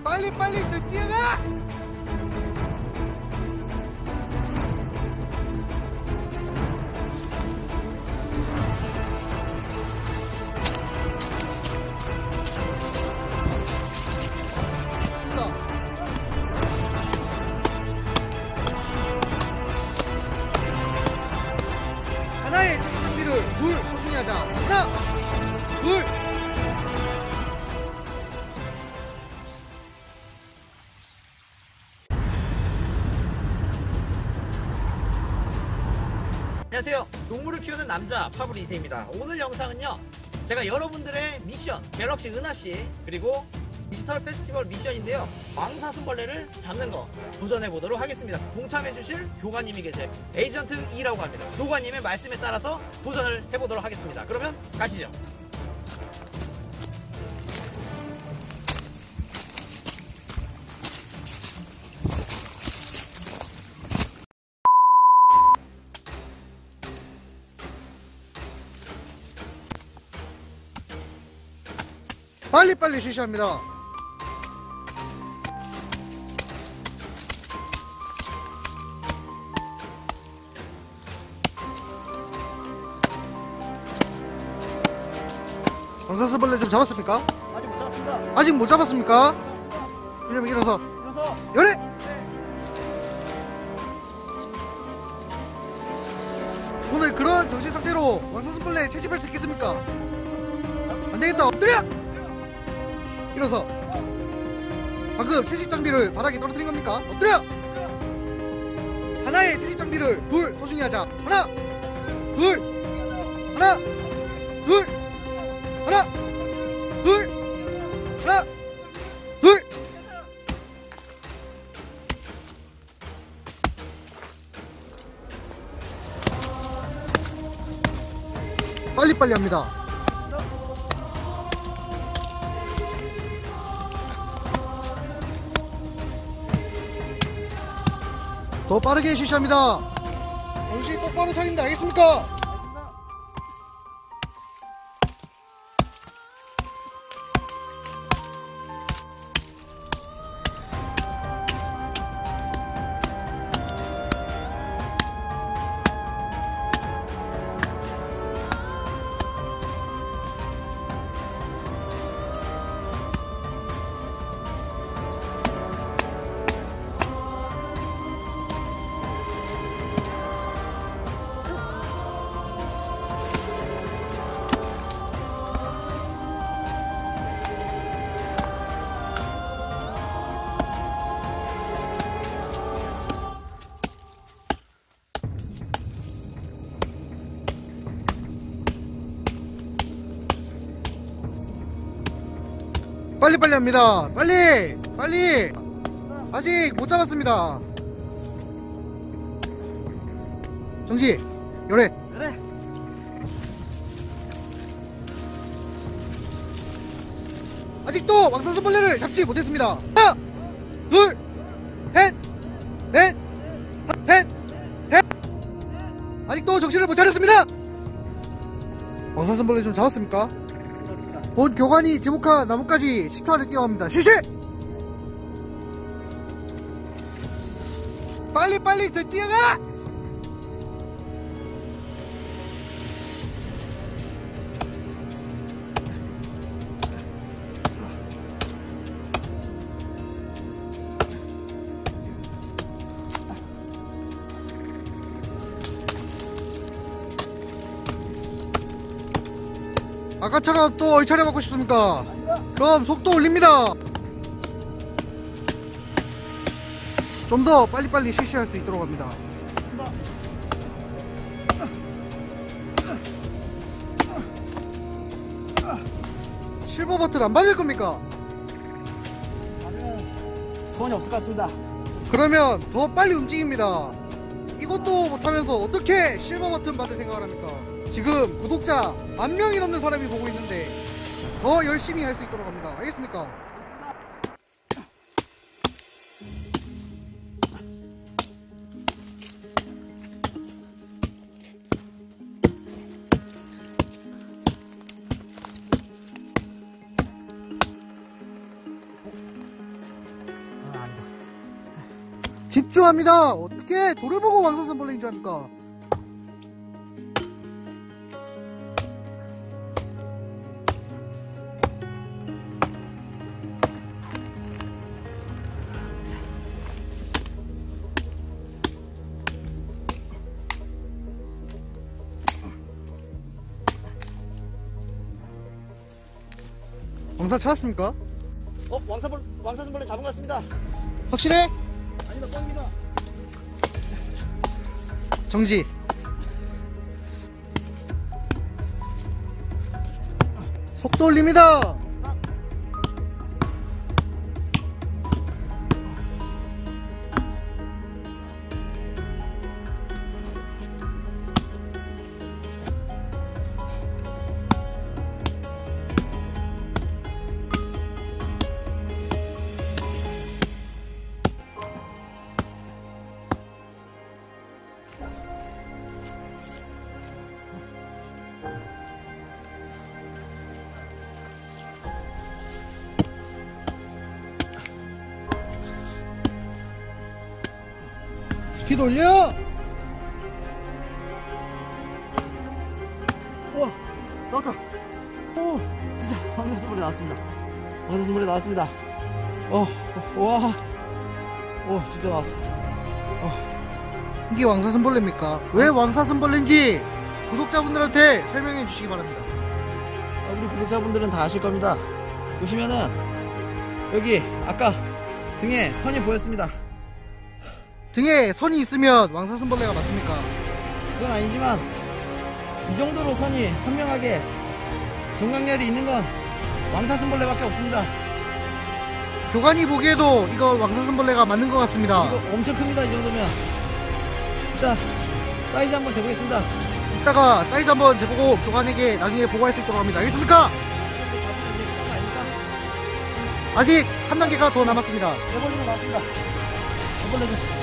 빨리 더 뛰어가! 하나의 채식 장비를 둘 소중히 하자. 하나, 둘. 안녕하세요. 동물을 키우는 남자 파브리 2세입니다. 오늘 영상은요, 제가 여러분들의 미션, 갤럭시 은하씨 그리고 디지털 페스티벌 미션인데요, 왕사슴벌레를 잡는 거 도전해 보도록 하겠습니다. 동참해 주실 교관님이 계세요. 에이전트 E라고 합니다. 교관님의 말씀에 따라서 도전을 해보도록 하겠습니다. 그러면 가시죠. 빨리 실시합니다. 왕사슴벌레 좀 잡았습니까? 아직 못 잡았습니다. 아직 못 잡았습니까? 그러면 일어서 열애! 오늘 그런 정신 상태로 왕사슴벌레 채집할 수 있겠습니까? 안 되겠다. 엎드려! 일어서. 방금 채집 장비를 바닥에 떨어뜨린 겁니까? 엎드려! 하나의 채집 장비를 둘 소중히 하자. 하나, 둘, 하나, 둘, 하나, 둘, 하나, 둘. 빨리 합니다. 더 빠르게 실시합니다. 정신 똑바로 차린다. 알겠습니까? 빨리 합니다. 빨리. 아직 못 잡았습니다. 정지. 열애. 아직도 왕사슴벌레를 잡지 못했습니다. 하나, 둘, 셋, 넷, 셋. 아직도 정신을 못 차렸습니다. 왕사슴벌레 좀 잡았습니까? 본 교관이 지목한 나무까지 10초 안에 뛰어갑니다. 실시! 빨리 더 뛰어가! 아까처럼 또 얼차려 받고 싶습니까? 그럼 속도 올립니다. 좀 더 빨리 실시할 수 있도록 합니다. 실버 버튼 안 받을 겁니까? 받으면 소원이 없을 것 같습니다. 그러면 더 빨리 움직입니다. 이것도 못하면서 어떻게 실버 버튼 받을 생각을 합니까? 지금 구독자 10,000명이 넘는 사람이 보고 있는데 더 열심히 할 수 있도록 합니다. 알겠습니까? 집중합니다. 어떻게 돌을 보고 왕사슴벌레인 줄 압니까? 왕사 찾았습니까? 왕사슴벌레 잡은 것 같습니다. 확실해? 아니다, 뻥입니다. 정지. 속도 올립니다. 스피드 올려! 우와, 나왔다. 오, 진짜 왕사슴벌레 나왔습니다. 왕사슴벌레 나왔습니다. 와, 오, 진짜 나왔어. 이게 왕사슴벌레입니까? 왜 왕사슴벌레인지 구독자분들한테 설명해 주시기 바랍니다. 우리 구독자분들은 다 아실 겁니다. 보시면은 여기 아까 등에 선이 보였습니다. 등에 선이 있으면 왕사슴벌레가 맞습니까? 그건 아니지만 이 정도로 선이 선명하게 정강렬이 있는 건 왕사슴벌레밖에 없습니다. 교관이 보기에도 이거 왕사슴벌레가 맞는 것 같습니다. 이거 엄청 큽니다. 이 정도면. 일단 사이즈 한번 재보겠습니다. 이따가 사이즈 한번 재보고 교관에게 나중에 보고할 수 있도록 합니다. 알겠습니까? 아직 한 단계가 더 남았습니다. 애벌레도 나왔습니다. 애벌레도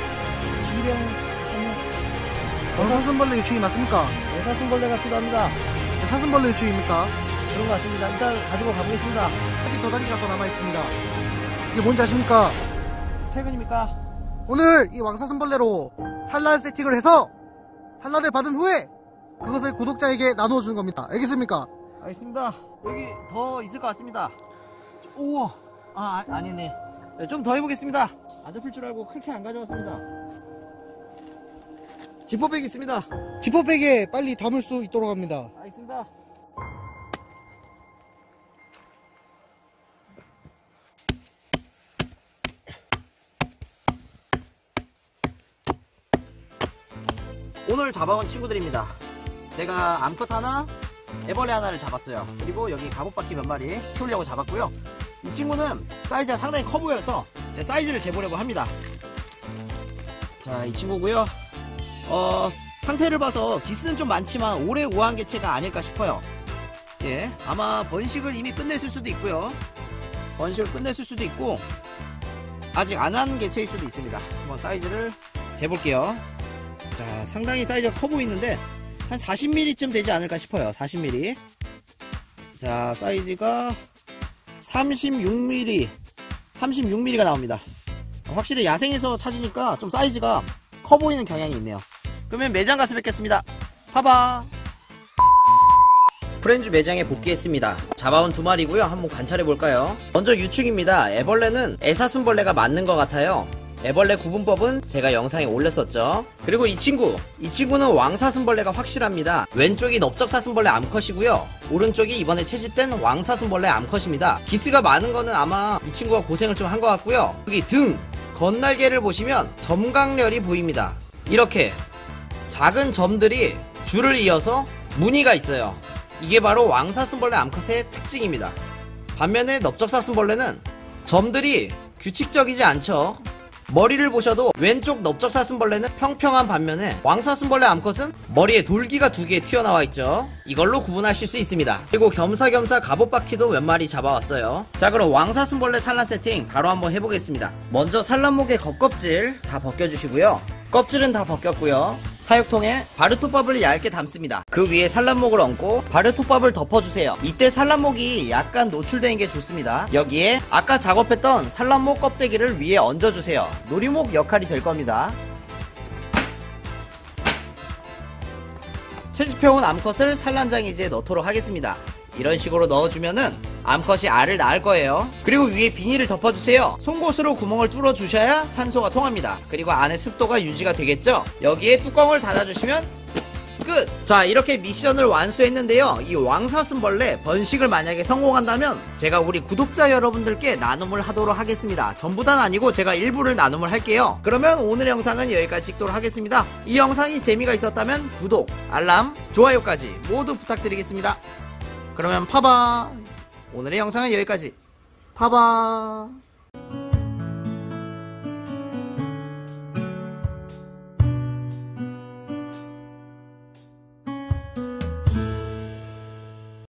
왕사슴벌레 유충이 맞습니까? 왕사슴벌레 같기도 합니다. 사슴벌레 유충입니까? 그런 것 같습니다. 일단 가지고 가보겠습니다. 아직 더 단계가 더 남아있습니다. 이게 뭔지 아십니까? 퇴근입니까? 오늘 이 왕사슴벌레로 산란 세팅을 해서 산란을 받은 후에 그것을 구독자에게 나눠주는 겁니다. 알겠습니까? 알겠습니다. 여기 더 있을 것 같습니다. 우와, 아니네. 네, 좀 더 해보겠습니다. 안 잡힐 줄 알고 그렇게 안 가져왔습니다. 지퍼백 있습니다. 지퍼백에 빨리 담을 수 있도록 합니다. 알겠습니다. 오늘 잡아온 친구들입니다. 제가 암컷 하나, 애벌레 하나를 잡았어요. 그리고 여기 갑옷바퀴 몇 마리 키우려고 잡았고요. 이 친구는 사이즈가 상당히 커 보여서 제 사이즈를 재보려고 합니다. 자, 이 친구고요. 상태를 봐서 기스는 좀 많지만 오래 우아한 개체가 아닐까 싶어요. 예, 아마 번식을 이미 끝냈을 수도 있고요. 번식을 끝냈을 수도 있고 아직 안 한 개체일 수도 있습니다. 한번 사이즈를 재볼게요. 자, 상당히 사이즈가 커 보이는데 한 40mm쯤 되지 않을까 싶어요. 40mm. 자, 사이즈가 36mm가 나옵니다. 확실히 야생에서 찾으니까 좀 사이즈가 커 보이는 경향이 있네요. 그러면 매장 가서 뵙겠습니다. 봐봐. 프렌즈 매장에 복귀했습니다. 잡아온 두 마리고요. 한번 관찰해 볼까요? 먼저 유충입니다. 애벌레는 애사슴벌레가 맞는 것 같아요. 애벌레 구분법은 제가 영상에 올렸었죠. 그리고 이 친구는 왕사슴벌레가 확실합니다. 왼쪽이 넓적사슴벌레 암컷이고요. 오른쪽이 이번에 채집된 왕사슴벌레 암컷입니다. 기스가 많은 거는 아마 이 친구가 고생을 좀 한 것 같고요. 여기 등 겉날개를 보시면 점강렬이 보입니다. 이렇게 작은 점들이 줄을 이어서 무늬가 있어요. 이게 바로 왕사슴벌레 암컷의 특징입니다. 반면에 넓적사슴벌레는 점들이 규칙적이지 않죠. 머리를 보셔도 왼쪽 넓적사슴벌레는 평평한 반면에 왕사슴벌레 암컷은 머리에 돌기가 두 개 튀어나와 있죠. 이걸로 구분하실 수 있습니다. 그리고 겸사겸사 갑옷바퀴도 몇 마리 잡아왔어요. 자, 그럼 왕사슴벌레 산란 세팅 바로 한번 해보겠습니다. 먼저 산란목의 겉껍질 다 벗겨주시고요. 껍질은 다 벗겼고요. 사육통에 바르토밥을 얇게 담습니다. 그 위에 산란목을 얹고 바르토밥을 덮어주세요. 이때 산란목이 약간 노출되는 게 좋습니다. 여기에 아까 작업했던 산란목 껍데기를 위에 얹어주세요. 놀이목 역할이 될 겁니다. 채집해온 암컷을 산란장에 이제 넣도록 하겠습니다. 이런 식으로 넣어주면은 암컷이 알을 낳을 거예요. 그리고 위에 비닐을 덮어주세요. 송곳으로 구멍을 뚫어주셔야 산소가 통합니다. 그리고 안에 습도가 유지가 되겠죠. 여기에 뚜껑을 닫아주시면 끝! 자, 이렇게 미션을 완수했는데요. 이 왕사슴벌레 번식을 만약에 성공한다면 제가 우리 구독자 여러분들께 나눔을 하도록 하겠습니다. 전부 다는 아니고 제가 일부를 나눔을 할게요. 그러면 오늘 영상은 여기까지 찍도록 하겠습니다. 이 영상이 재미가 있었다면 구독, 알람, 좋아요까지 모두 부탁드리겠습니다. 그러면 파바! 오늘의 영상은 여기까지. 파바!